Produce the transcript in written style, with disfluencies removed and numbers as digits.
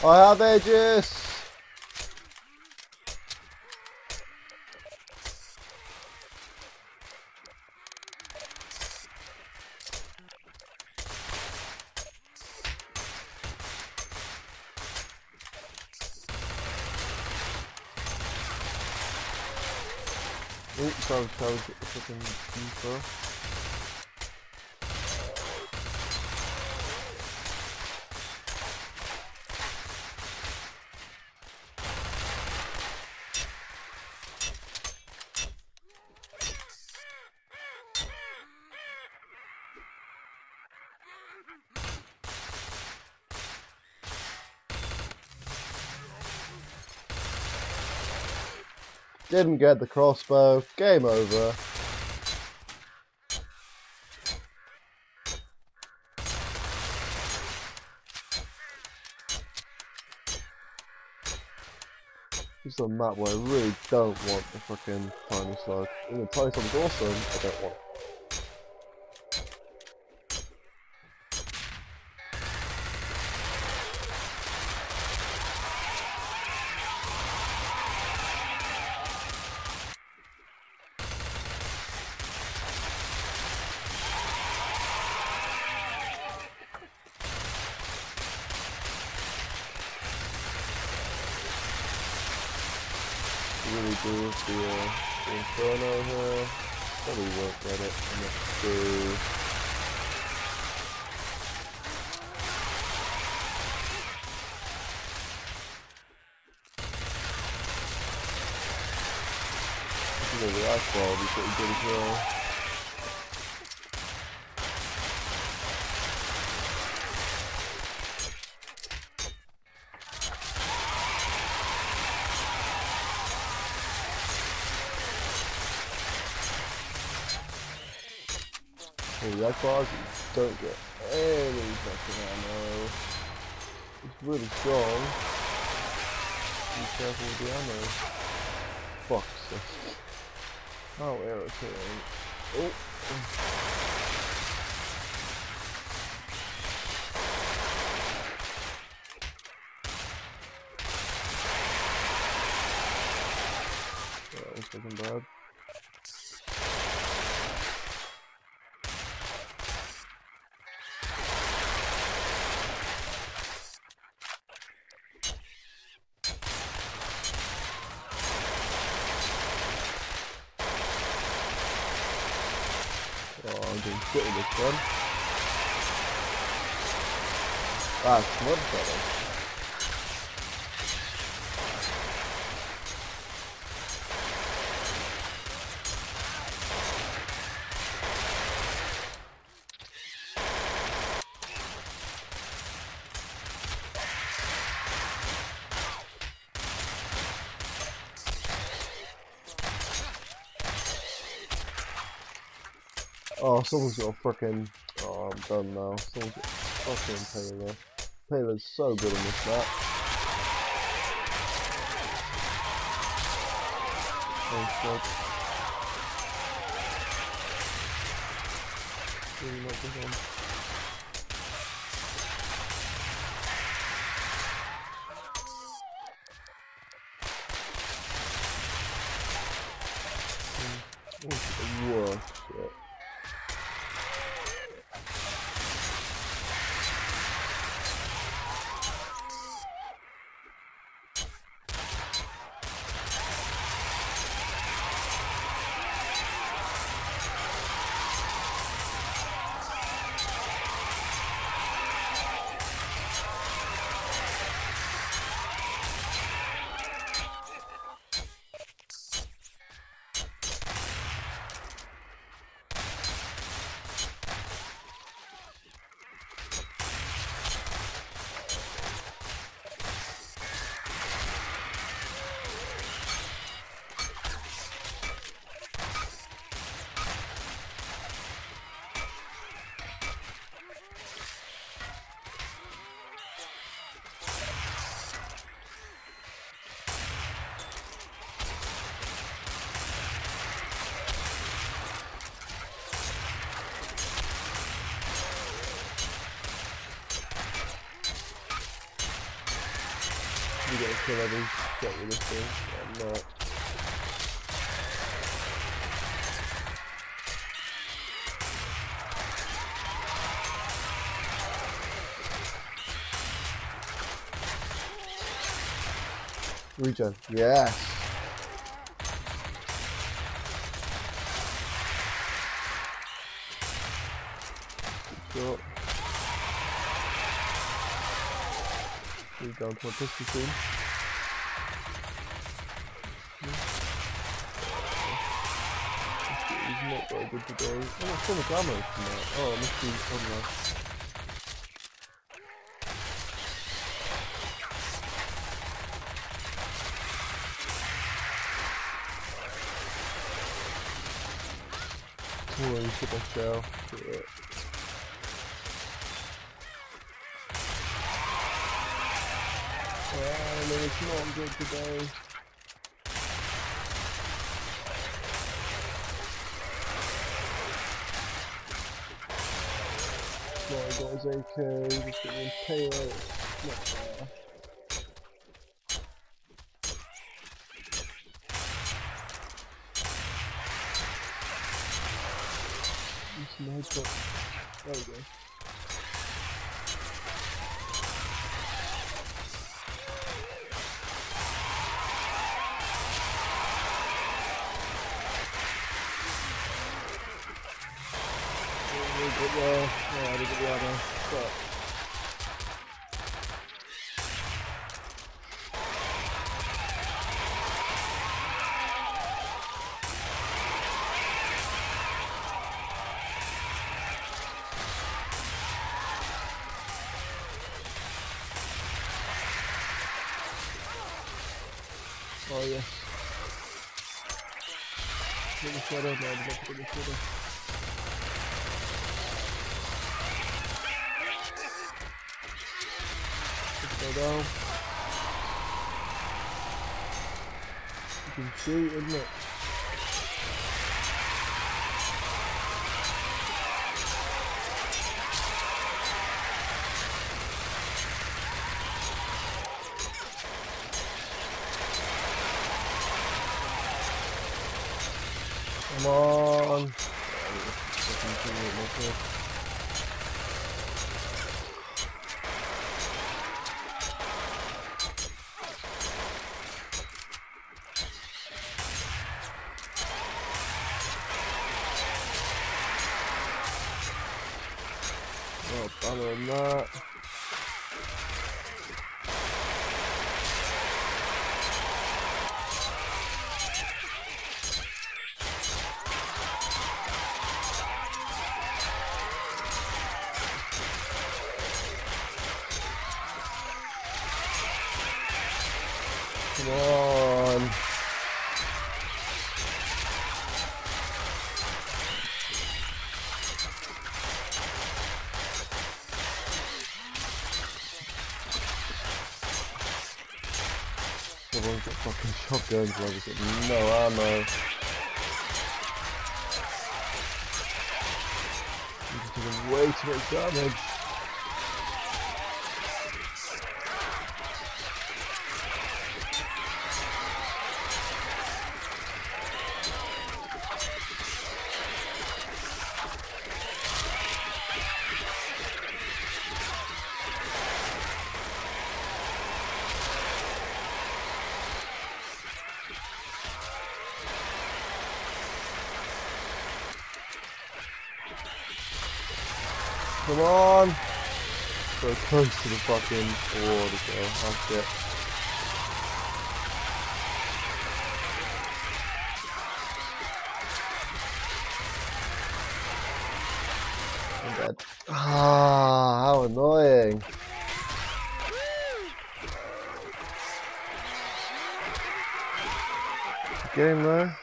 I have edges. Oops, I was trying to get the fucking info. Didn't get the crossbow. Game over. This is a map where I really don't want the fucking tiny slug. I mean, the tiny slug is awesome, I don't want it. Really do the inferno here. Probably won't get it. Let's do. The ice ball will be pretty good as well. The ice bars, you don't get any fucking ammo. It's really strong. Be careful with the ammo. Fuck this. How irritating. Oh. That was fucking bad. Oh, I'm doing shit with this one. That's much better. Oh, someone's got a frickin'. Oh, I'm done now. Someone's got a fucking Taylor. Taylor's so good on this map. Oh, fuck. Really not good one. What's the worst shit? be getting a kill every shot with this thing. I'm not. Regen, yes! Good shot. Move down to my pistol soon. He's not very good today. Oh, there's so much ammo from that. Oh, it must be somewhere. Oh, you should have shell. Yeah. Oh, no, it's not good today. No, I got his AK, just getting him payload. Not fair. Some headshot. There we go. Yeah, I did get the ammo, but oh yes. Get the shadow, no, I did not get the shadow. Go down. You can shoot, isn't it? Come on. Oh, other than that. Come on. Everyone's got fucking shotguns, and I've got no ammo. I'm doing way too much damage. Come on! So close to the fucking wall to go. Oh shit. I'm dead. Ah, how annoying. Game though.